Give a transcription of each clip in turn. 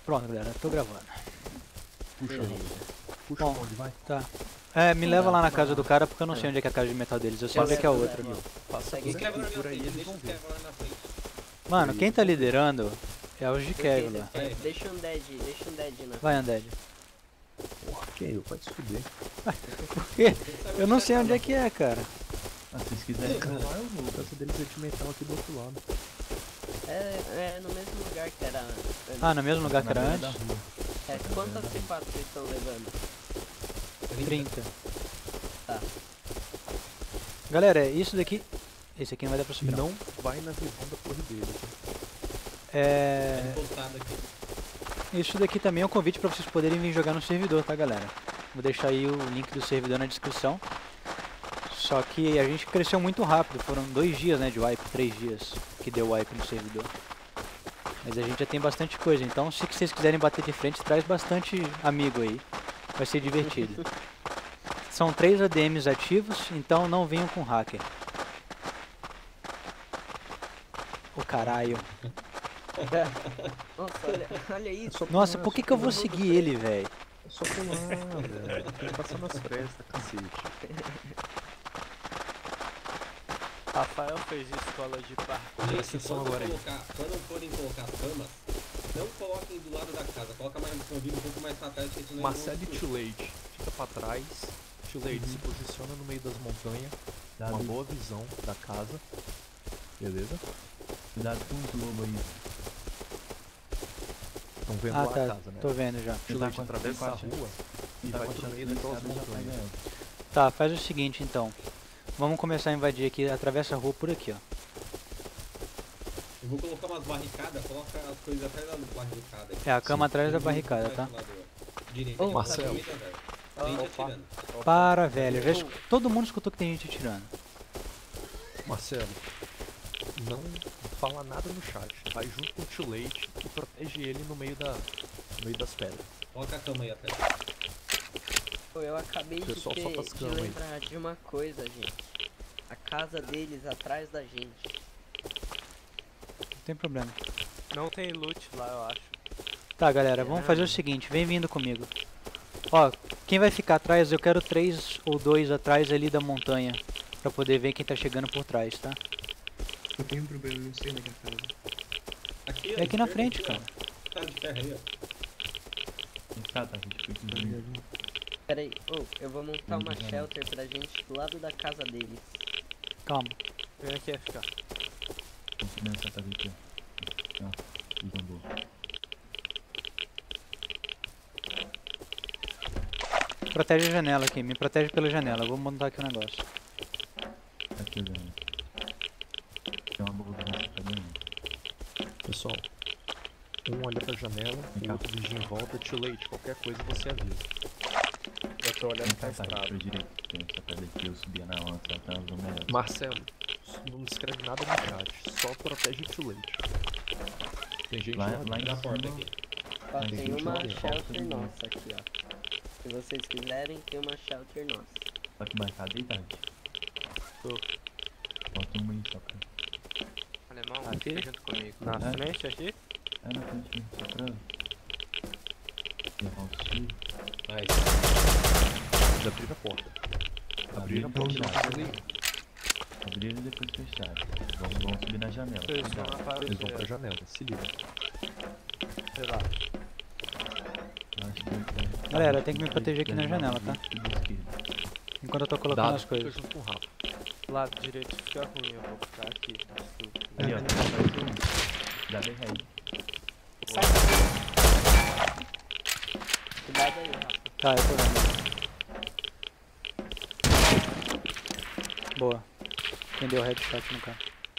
Pronto, galera, tô gravando. Puxa, puxa Bom, onde vai? tá. É, me leva lá na casa do cara porque eu não sei onde é que é a casa de metal deles, eu sei onde é que é a outra. Passa Segue por aqui aqui, na por aí frente, eles deixa vão os ver. Kevlar lá na frente. Mano, quem tá liderando é os de Kevlar. Deixa um dead na Vai, Undead. Porra, quem eu? Pode se fuder. Por quê? Eu não sei onde é que é, cara. Ah, se vocês quiserem Cara, calar, lá eu vou. A casa deles é de metal aqui do outro lado. É no mesmo lugar que era antes. Ah, no mesmo lugar que era na beira antes? da rua. Quantas C4 vocês estão levando? 30. Tá. Galera, isso daqui... Esse aqui não vai dar pra E subir não. não vai na visão da torre dele. Tá? É... Encostado aqui. Isso daqui também é um convite pra vocês poderem vir jogar no servidor, tá, galera? Vou deixar aí o link do servidor na descrição. Só que a gente cresceu muito rápido, foram 2 dias, né, de wipe, 3 dias que deu wipe no servidor. Mas a gente já tem bastante coisa, então se vocês quiserem bater de frente, traz bastante amigo aí. Vai ser divertido. São 3 ADMs ativos, então não venham com hacker. Ô caralho. Nossa, olha isso. Nossa, por que eu vou seguir ele, velho? É só pular, velho. Tem que passar nas frestas, cacete. Rafael fez escola de parkour. Presta atenção agora aí. Quando forem colocar as camas, não coloquem do lado da casa, coloca mais um pouco mais pra trás, que senão Marcelo e Too Late. Fica pra trás. Too Late se posiciona no meio das montanhas. Cuidado, Uma boa visão da casa. Beleza? cuidado com os lobos aí. Estão vendo Ah, lá a tá, casa, né? tô vendo já. Too Late atravessa a Tá rua e Tá vai com a pro chave meio daquelas iniciada, já pega montanhas. ela. Tá, faz o seguinte então. Vamos começar a invadir aqui, atravessa a rua por aqui, ó. Eu vou colocar umas barricadas, coloca as coisas atrás da barricada. É a cama Sim. atrás da barricada, tá? Direito. Ô, Marcelo. Tem gente atirando. Para, velho. Todo mundo escutou que tem gente atirando. Marcelo, não fala nada no chat. Vai junto com o Too Late e protege ele no meio das pedras. Coloca a cama aí atrás. Pô, eu acabei de, Pessoal, só faz de cama aí. lembrar de uma coisa, gente. A casa deles atrás da gente. Não tem problema. Não tem loot lá, eu acho. Tá, galera, vamos fazer o seguinte. Vem vindo comigo. Ó, quem vai ficar atrás, eu quero 3 ou 2 atrás ali da montanha. Pra poder ver quem tá chegando por trás, tá? Eu tenho um problema, não sei onde é que é a casa. Aqui, É aqui na frente, cara. Tá de ferro aí, ó. Tá, a gente foi aqui. Pera aí, eu vou montar uma shelter pra gente do lado da casa deles. Calma. Vem aqui ficar. Vamos subir nessa casa aqui, ó. Ó, o bambu. Protege a janela aqui, me protege pela janela. Eu vou montar aqui o negócio. Tá aqui olhando. Tem uma boa nessa também. Pessoal, um olha pra janela, Vem o cá. outro vigia em volta. Too Late, qualquer coisa você avisa. Eu tô olhando pra Vem cá, tá, estrada. pra direita. Tem essa casa aqui, eu subia na lança, tá no melhor. Marcelo, não escreve nada no chat, só protege o Too Late. Tem gente Lá lá em Da porta cima, aqui. Ó, Tem tem gente uma lá dentro, shelter ó. nossa aqui, ó. Se vocês quiserem, tem uma shelter nossa. tá com barricada aí, Tati? Tô. Bota uma aí só pra... Alemão, Aqui? fica junto comigo. Na Na frente aqui? É na frente mesmo, só pra... Levar o tiro. Vai. Eles abriram a porta. Abriram a Abriram porta. e fecharam. Abriram e depois fecharam. Vamos subir na janela. Eles vão Cuidado. na Eles vão pra parede. janela, se liga. Sei lá. Acho que Galera, tem que me proteger aqui na janela, tá? Enquanto eu tô colocando Dado, as fica coisas. junto com o Rafa. Lado direito fica ruim, eu vou ficar aqui. Ali, ó. Dá bem aí. Cuidado aí, Rafa. Tá, eu tô vendo. Boa. Quem deu headshot no cara?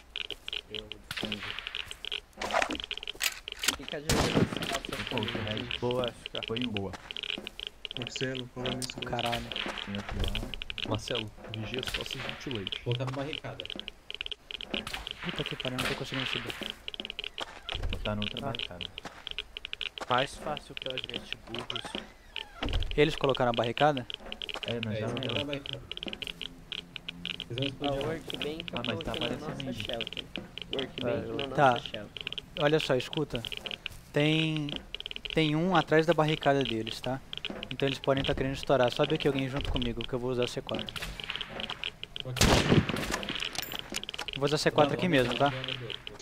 Fica de olho nessa casa Pô, também. o Red Boa, fica. foi um boa. Marcelo, falando nisso. Caralho. Tem outro lá. Marcelo, vigia as costas do Too Late. Colocar pra barricada. Puta que pariu, não tô conseguindo subir. Botar na outra barricada. Mais fácil pra gente, burros. Eles colocaram a barricada? É, na É, isso aqui é janela. na barricada. Eles vão Ó, explodir o lá. workbench eu Ah, mas tá coloquei na aparecendo nossa aí. shelter. Workbench na nossa Tá. shelter. Olha só, escuta. Tem tem um atrás da barricada deles, tá? Então eles podem estar querendo estourar. Sobe aqui alguém junto comigo, que eu vou usar C4. Tô aqui. Vou usar C4 aqui mesmo, tá? Logo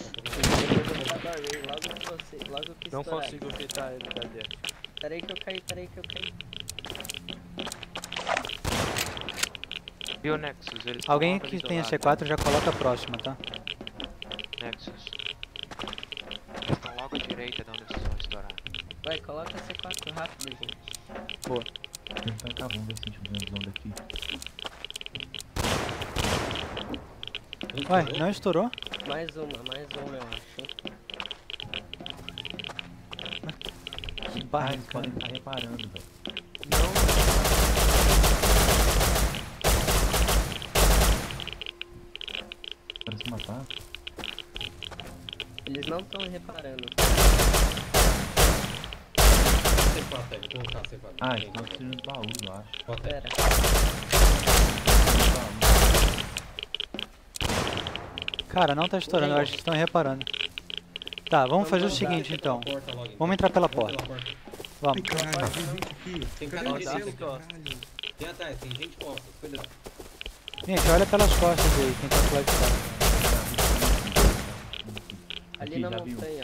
que você. Logo que Não estourar. consigo evitar ele da dentro. Peraí que eu caí. E o Nexus? Eles Alguém estão que logo tenha isolados. C4 já coloca a próxima, tá? Nexus. Eles estão logo à direita de onde vocês vão estourar. Vai, coloca C4 rápido, gente. Boa. Tentar cá, vamos ver se a gente vê a visão daqui. Ué, não estourou? Mais uma, eu acho. Que Ah, eles barrica. podem estar reparando, velho. Para se matar? Eles não estão reparando. C4 aí, vou colocar C4. Ah, eles estão tirando os baús, eu acho. Bota aí. Pera. Cara, não tá estourando, eu acho que estão reparando. Tá, vamos fazer o seguinte então. Vamos entrar pela porta. Ai, Vamos. caralho, tem gente aqui. Tem Cadê cara o de Marcelo, direita, ó. caralho? Tem atrás, tem gente costas, cuidado. Gente, olha pelas costas aí, quem tá do lado de fora. Ali Aqui, na já viu? montanha.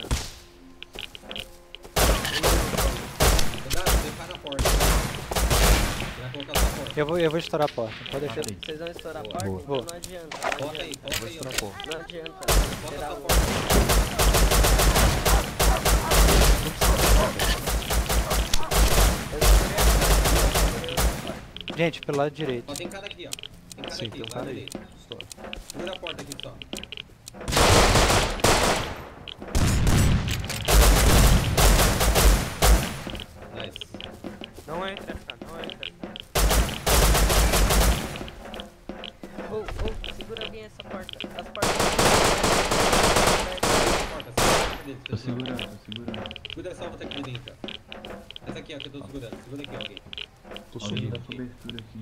Cuidado, separa a porta. Vai colocar essa porta. Eu vou estourar a porta, pode deixar. Matei. Vocês vão estourar a Boa. porta? Boa. Então não adianta. Não Coloca aí, adianta. coloca aí, ó. Não adianta. Bota Tirar essa o. porta. Gente, pelo lado direito. Ó, tem cara aqui, ó. Tem cara Sim, aqui, tem um lado cara aí. direito. Estoura. Segura a porta aqui só. Nice. Não entra, cara, não entra. Segura bem essa porta. As portas. Porta, segura a porta dele. Tô segurando, tô segurando. Segura essa outra aqui de dentro, ó. Essa aqui, ó, que eu tô segurando. Segura aqui, alguém. Tô Alguém subindo dá aqui. cobertura aqui.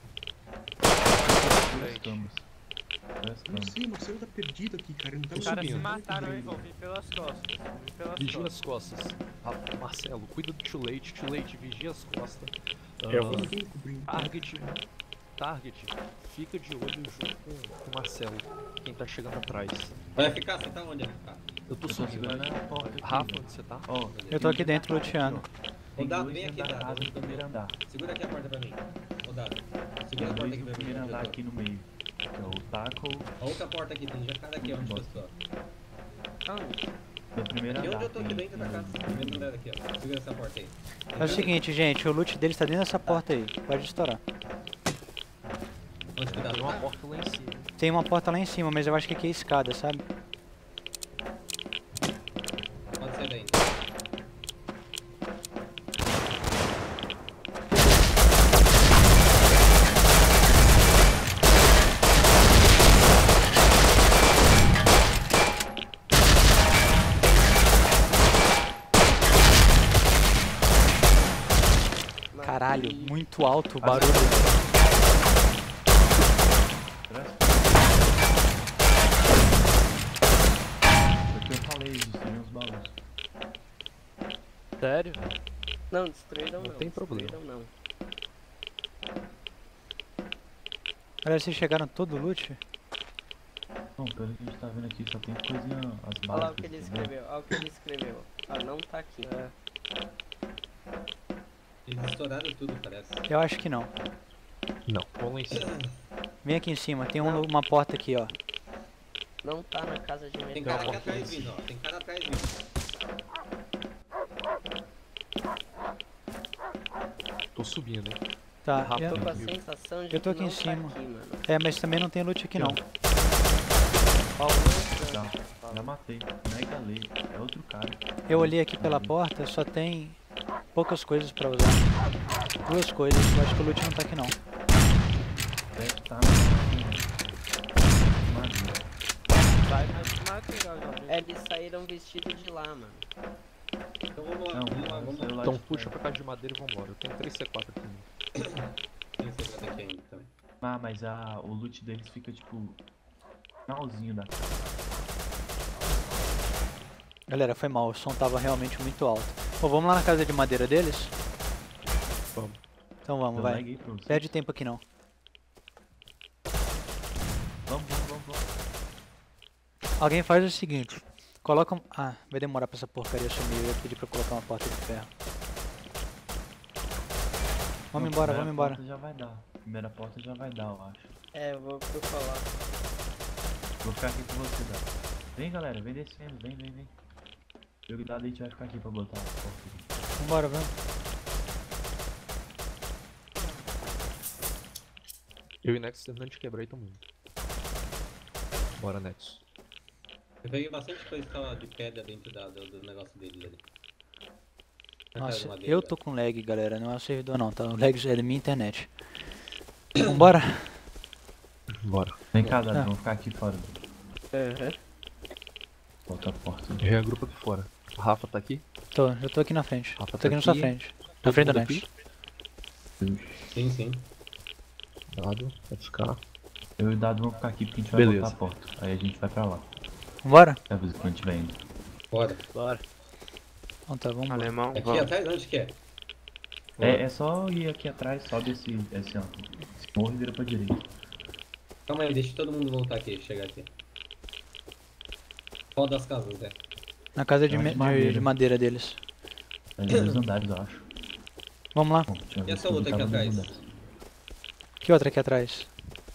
Duas camas. Duas Não camas. sei, o Marcelo tá perdido aqui, cara. Ele não tá Os caras se subindo. mataram aí, vão vir pelas costas. Vão vir pelas Vigia costas. as costas. Ah, Marcelo, cuida do tio Leite. Tio Leite, vigia as costas. Tem ninguém cobrindo. Target, fica de olho junto com o Marcelo, quem tá chegando atrás. Vai ficar, você tá onde? Ah, Eu tô Eu tô subindo. segurando a porta aqui. Rafa, velho. onde você tá? Ó, Eu tô aqui dentro tem um luteando. aqui, ó. Tem Dado, dois vem dentro aqui, da Dado. casa no primeiro andar. segura aqui a porta pra mim. Ô, Dado. Tem Segura a porta dois aqui no pra mim. primeiro onde eu andar tô. aqui no meio. Que é o tackle A outra porta aqui, tem já cara aqui onde eu estou. Aonde? do primeiro Aqui andar. onde eu tô, aqui tem- dentro da casa. Primeiro andar aqui, ó. Segura essa porta aí. É o seguinte, gente, o loot deles tá dentro dessa porta aí. Pode estourar. Onde cuidado, Tem uma tá? porta lá em cima. Tem uma porta lá em cima, mas eu acho que aqui é escada, sabe? Pode sair daí. Caralho, muito alto o barulho. Porque eu falei, destruíram os baús. Sério? Não, destruíram não. Não tem problema. Destruíram não. Olha, vocês chegaram todo o loot? Não, pelo que a gente tá vendo aqui, só tem coisinha, as Olha lá o básicas. que ele entendeu? escreveu. Olha o que ele escreveu. Ah, não tá aqui. Eles estouraram tudo, parece. Eu acho que não. Não, vamos lá em cima. Vem aqui em cima, tem Não. uma porta aqui, ó. Não tá na casa de Tem metal. cara aqui atrás vindo, ó. Tem cara atrás vindo. Tô subindo, hein? Tá, Rápido. Tô com a Viu? sensação de Eu tô que aqui em não cima. tá aqui, mano. é, mas também não tem loot aqui não. Já matei. Mega lei. É outro cara. Eu olhei aqui pela porta, só tem poucas coisas pra usar. Duas coisas, eu acho que o loot não tá aqui não. Deve estar Vai mais material, jovem. É, eles saíram vestidos de lá, mano. Então vamos lá, Não, vamos lá, vamos lá. saiu lá Então de puxa fora. pra casa de madeira e vambora. Eu tenho 3 C4 aqui. Tem esse outro aqui ainda também. Ah, mas o loot deles fica tipo. Finalzinho da Galera, foi mal, o som tava realmente muito alto. Pô, vamos lá na casa de madeira deles? Vamos. Então vamos, Eu vai. laguei pra você. Perde tempo aqui não. Vamos. Alguém faz o seguinte. Coloca... Ah, vai demorar pra essa porcaria sumir. Eu ia pedir pra colocar uma porta de ferro. Vamos Não, embora, primeira vamos embora. Porta já vai dar. Primeira porta já vai dar, eu acho. É, eu vou falar. Vou ficar aqui com você, Dado. Vem, galera, vem descendo, vem. Eu e o Dado a gente vai ficar aqui pra botar a porta aqui. Vambora, vamos. Eu e Nexus tentando te quebrar e tomando. Bora, Nexus. Eu peguei bastante coisa que tava de pedra dentro do negócio deles ali. Na casa de Nossa, madeira, eu tô com lag, galera. Não é o servidor não, tá? O lag é da minha internet. Vambora. Bora. Vem cá, Dado, Tá. vamos ficar aqui fora. Uhum. Bota a porta. Já é grupo aqui fora. A Rafa tá aqui? Já tô aqui na frente. Rafa Tô tá aqui na sua aqui. frente. Na Todo frente do mundo Nex. Sim. Dado, vai ficar. Eu e o Dado vamos ficar aqui porque a gente vai Beleza. botar a porta. Aí a gente vai pra lá. Vambora? É a vez que a gente vai indo. Bora. Bora. Então tá, vambora. Alemão, Aqui vamos. atrás, onde que é? É só ir aqui atrás, sobe esse morro e vira pra direita. Calma aí, deixa todo mundo voltar aqui, chegar aqui. Qual das casas, né? Na casa de, Não, me- de madeira. de madeira deles. É dois andares, eu acho. Vamos lá. Bom, deixa eu E ver essa se eu outra aqui tava nos atrás? andares. Que outra aqui atrás?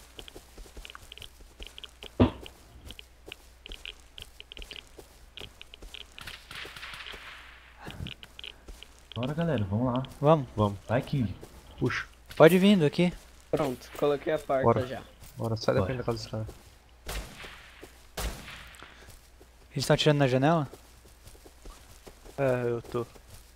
Bora, galera, vamos lá. Vamos. Vai, King. Puxa. Pode ir vindo aqui. Pronto, coloquei a porta Bora. já. Bora, sai da Bora. frente da casa dos caras. Eles estão atirando na janela? É, eu tô.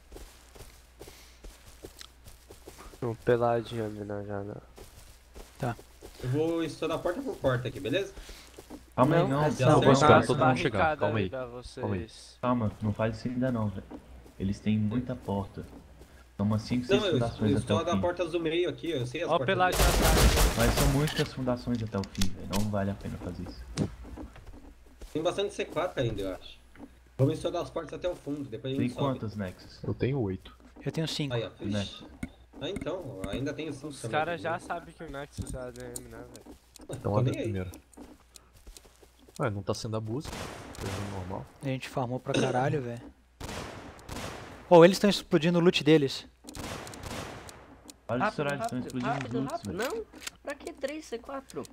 Um peladinho ali na janela. Eu vou estourar porta por porta aqui, beleza? Calma aí, Não, não. é Já só Não, vou certo. esperar todo Tá mundo chegar. Calma aí. Pra vocês. Calma, não faz isso ainda não, velho. Eles têm muita porta. São umas 5, 6 Não, eu fundações até o estouro a fim. porta do meio aqui, eu sei as Ó o portas. peladinho atrás. Mas são muitas fundações até o fim, velho. Não vale a pena fazer isso. Tem bastante C4 ainda, eu acho. Vamos estourar as portas até o fundo, depois a Tem gente sobe. quantas Nexus? Eu tenho 8. Eu tenho 5. Aí, ó. Ixi. Ah, então, ainda tem 5 Os caras já sabem que o Nexus é ADM, né, velho? Então Tô abre nem a aí. primeira. Ué, não tá sendo abuso. Coisa normal. A gente farmou pra caralho, velho. Oh, eles estão explodindo o loot deles. Olha os Rápido, horários, estão rápido, explodindo rápido, os loots, rápido. velho. Não, pra que 3 C4?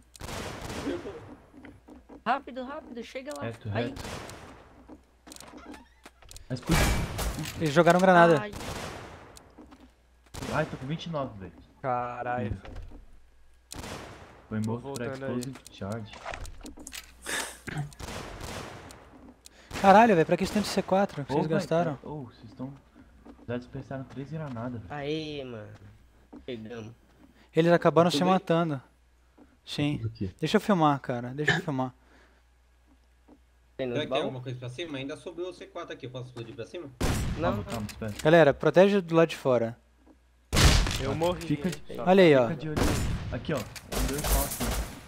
Rápido, rápido, chega lá. Reto, Aí. reto. Mas puxa. Eles jogaram granada. Ai, Ai, tô com 29, velho. Caralho. Foi morto por voltando aí. Explosive Charge. Caralho, velho, pra que esse tanto de C4 que Ô, vocês velho, gastaram? Ô, vocês estão... Já dispersaram 3 granadas, velho. Aí, mano. Chegamos. Eles acabaram Tudo se bem? matando. Sim. Tudo aqui. Deixa eu filmar, cara. Deixa eu filmar. Tem nos Será que tem baús? alguma coisa pra cima? Ainda sobrou o C4 aqui, eu posso explodir pra cima? Não, Calma, espera. Galera, protege do lado de fora. Eu morri. Fica- hein, só. Olha aí, ó. Fica de olho. Aqui, ó. Um, dois, só assim.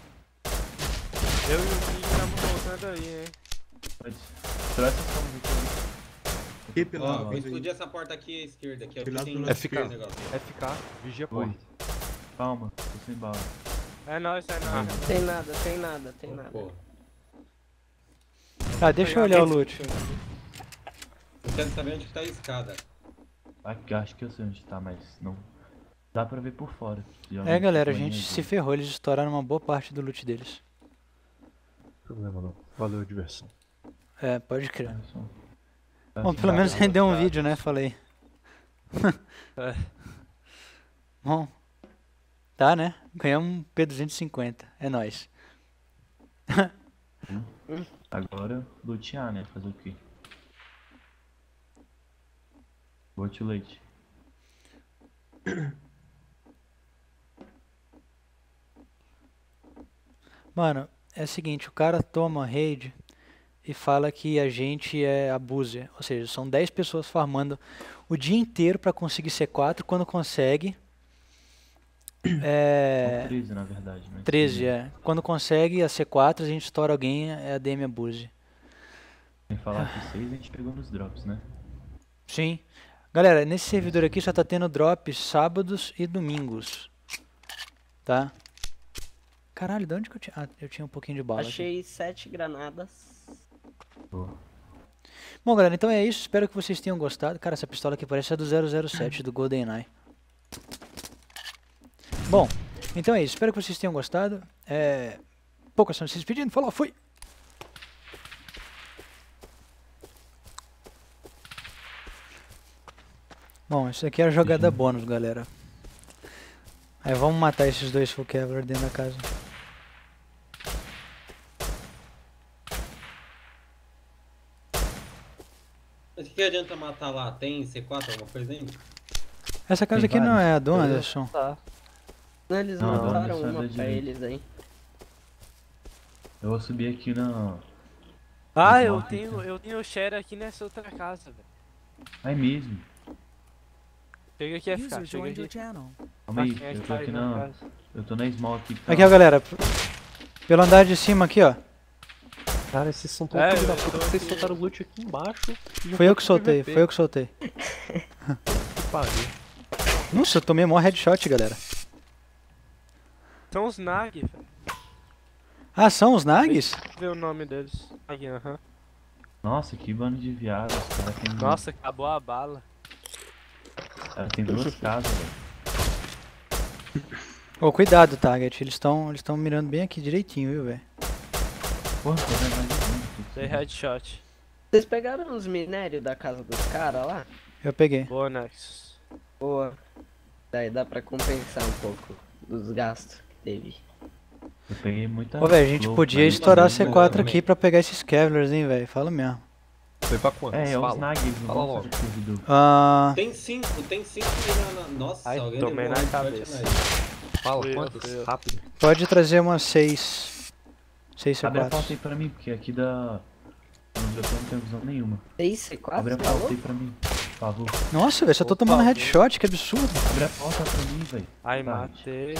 Eu e o Gui estamos voltando aí, hein? Pode. Traz essas câmeras aqui. Que Ó, pelado, vou faz aí. explodir essa porta aqui à esquerda, aqui, ó. Pelado Tem do um lado esquerdo. negócio. FK, vigia a Oi. porta. Calma, tô sem bala. É nóis, é nóis. tem nada, tem nada, tem nada. Pô, Ah, deixa eu olhar o loot. eu quero saber onde que tá a escada. Aqui, acho que eu sei onde tá, mas não... Dá pra ver por fora. É, galera, a Geralmente, gente põe se ferrou. Eles estouraram uma boa parte do loot deles. Problema não. Valeu a diversão. É, pode crer. aí. Bom, pelo menos rendeu um vídeo, né? Falei. É. Bom. Tá, né? Ganhamos um P250. É nóis. Agora, lutear, né? Fazer o quê? Bote o leite. Mano, é o seguinte, o cara toma raid e fala que a gente é abuser. Ou seja, são 10 pessoas farmando o dia inteiro pra conseguir C4. Quando consegue... São É... 13, na verdade. Mas 13, é. Quando consegue a C4, a gente estoura alguém, é a DM abuse. Sem falar que 6 a gente pegou nos drops, né? Sim. Galera, nesse servidor aqui só tá tendo drops sábados e domingos. Tá? Caralho, de onde que eu tinha... Ah, eu tinha um pouquinho de bala aqui. Achei 7 granadas. Boa. Bom, galera, então é isso. Espero que vocês tenham gostado. Cara, essa pistola aqui parece a do 007, do GoldenEye. Bom, então é isso. Espero que vocês tenham gostado. Poucas são se despedindo. Falou, fui! Bom, isso aqui é a jogada bônus, galera. Aí vamos matar esses dois Full Kevlar dentro da casa. Mas o que adianta matar lá? Tem C4, alguma coisa ainda? Essa casa Tem aqui não vários. é a do Anderson. Tá. Não, eles Não, montaram não, uma da pra direita. eles aí. Eu vou subir aqui na... Ah, Mas eu morre, tenho, então. eu tenho share aqui nessa outra casa, velho. Aí mesmo. Chega aqui, FK, chega aqui. Calma aí, Quem é que eu tô tá aqui aí na na... casa? Eu tô na small aqui. que tá- Aqui, ó, galera. Pelo andar de cima aqui, ó. Cara, esses são tão É, filho da eu puta tô que vocês aqui. soltaram loot aqui embaixo. e já Foi eu foi que pro soltei, PVP. foi eu que soltei. Que pariu. Nossa, eu tomei mó headshot, galera. São os Nag, velho. Ah, são os Nags? Deixa eu ver o nome deles. Aqui, aham. Nossa, que bando de viados. Os caras tem... Nossa, acabou a bala. Cara, tem duas casas, velho. Ô, cuidado, Target. Eles estão mirando bem aqui direitinho, viu, velho? Porra, tô vendo mais de um. Dei headshot. Vocês pegaram os minérios da casa dos caras lá? Eu peguei. Boa, Nexus. Boa. Daí dá pra compensar um pouco dos gastos que teve. Eu peguei muita... Ô, velho, a gente flow, podia mas- estourar mas- C4 aqui pra pegar esses Kevlars, hein, velho? Fala mesmo. Foi pra quantos? É, os Fala. Nag, eles não Fala vão logo. fazer servidor. Tem 5 aí na... Nossa, Ai, alguém tomei levou na um headshot cabeça. nice. Fala, Fui eu, quantos? fui eu. Rápido. Pode trazer umas 6 Abre a porta C4. aí pra mim, porque aqui da... Onde eu tô não tenho visão nenhuma. 6 Abre a C4, porta falou? aí pra mim, por favor. Nossa, velho, só tô tomando headshot, que absurdo. Abre a porta pra mim, velho. Ai, Tá. matei.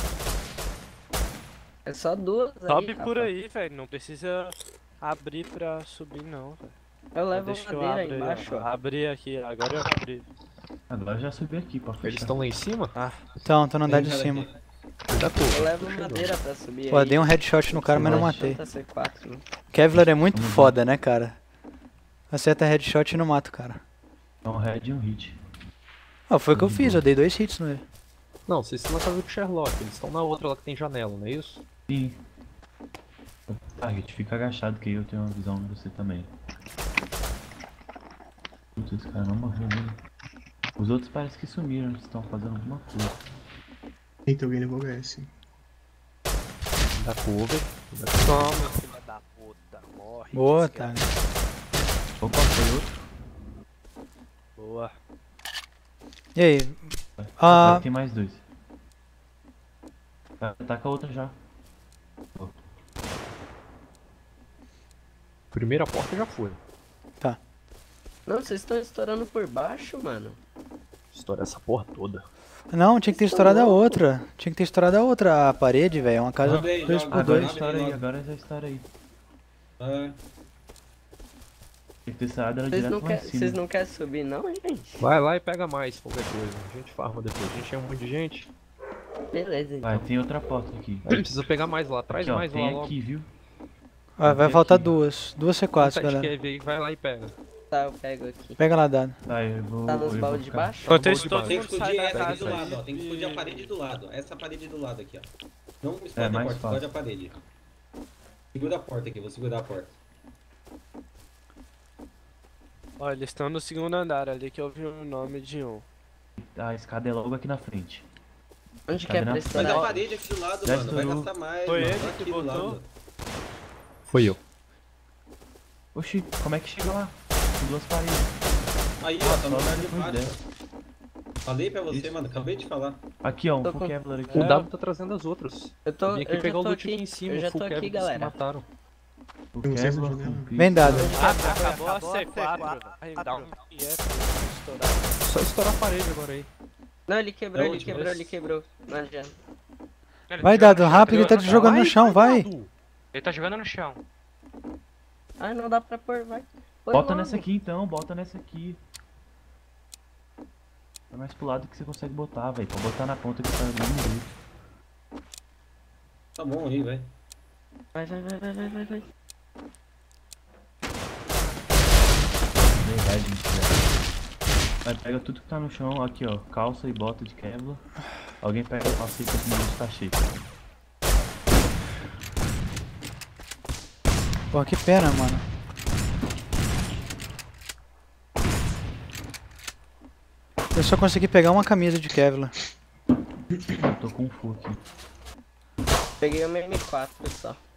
É só 2 aí, Sobe por rapaz. aí, velho. Não precisa abrir pra subir, não, velho. Eu levo Deixa que eu madeira abro aí aí, embaixo, ó. ó. Abri aqui, agora eu abri. Agora eu já subi aqui, pra fechar. Eles estão lá em cima? Então, tô no andar de Tem um cara cima. aqui. Eu levo madeira pra subir Pô, aí. dei um headshot no cara, mas não matei. Junta C4, né? Kevlar é muito Vamos foda, né, cara? Acerta headshot e não mata o cara. É um head e um hit. Ah, foi o que eu fiz, eu dei 2 hits nele. Não, vocês estão na casa do Sherlock, eles estão na outra lá que tem janela, não é isso? Sim. Target, fica agachado que aí eu tenho uma visão de você também. Putz, esse cara não morreu mesmo. Os outros parecem que sumiram, eles estão fazendo alguma coisa. Eita, alguém levou HS. Da cover. Toma, filha da puta. Morre. Boa, desgraça. tá. Opa, foi outro? Boa. E aí? Ah, Ah, tem mais dois. Tá, ataca a outra já. Primeira porta já foi. Não, vocês estão estourando por baixo, mano. Estoura essa porra toda. não, tinha que ter estourado a outra. Tinha que ter estourado a outra parede, velho. É uma casa Abre aí, 2 joga. por Agora 2. estoura aí, logo. agora já estoura aí. Ah, Tem que ter saído ela Vocês direto não, lá em quer, cima. vocês não querem subir não, gente? Vai lá e pega mais qualquer coisa. A gente farma depois. A gente é um monte de gente. Beleza, então. Vai, tem outra porta aqui. Aí precisa pegar mais lá. Traz Aqui, ó, mais lá tem logo. aqui, viu? Ah, vai Tem faltar aqui. duas. Duas Quanto C4, é que galera. quer ver? Vai lá e pega. Tá, eu pego aqui. Pega lá, dado. Tá, eu vou... Tá nos eu vou baldes de ficar- baixo? Enquanto Tá isso, bom todo tem que mundo sai explodir da essa aqui casa do lado, ó. aí Tem que explodir a e- parede do lado. Essa parede do lado aqui, ó. Não explode a mais porta, fácil. explode a parede. Segura a porta aqui, vou segurar a porta. Ó, eles estão no segundo andar ali que eu vi o nome de um. A escada é logo aqui na frente. Onde Tá que é vendo? pra Mas a estourar? parede aqui do lado, Já mano, vai estourou. gastar mais. Foi mano. ele Aqui que do botou? lado. Foi eu. Oxi, como é que chega lá? Com duas paredes. Aí, ó, tá no só lugar de depois baixo. dessa. Falei pra você, Isso. mano, acabei de falar. Aqui, ó, um Tô full com- Kevlar aqui. O W tá trazendo as outras. Eu tô, Vim aqui eu já pegar o tô loot aqui, aqui em cima. eu já o full tô aqui, Kevlar dos que galera. mataram. O Tem um César Kevlar na janela. com pico. Bem dado. Acabou a C4. Vai dar um IF estourar. Só estourar a parede agora aí. Não, ele quebrou, É ele onde, quebrou, mas- ele quebrou. Não adianta. Vai, dado, rápido, ele tá te jogando no chão, vai. Ele tá jogando no chão. Ai, não dá pra pôr, vai. Põe Bota logo. nessa aqui então, bota nessa aqui. Vai mais pro lado que você consegue botar, velho. Pode botar na ponta que tá do mesmo jeito. Tá bom aí, velho. Vai. Verdade, gente, velho. Vai, pega tudo que tá no chão, aqui ó, calça e bota de Kevlar. Alguém pega a calça e que o meu tá cheio. Pô, que pena, mano. Eu só consegui pegar uma camisa de Kevlar. Eu tô com um full aqui. Peguei uma M4, pessoal.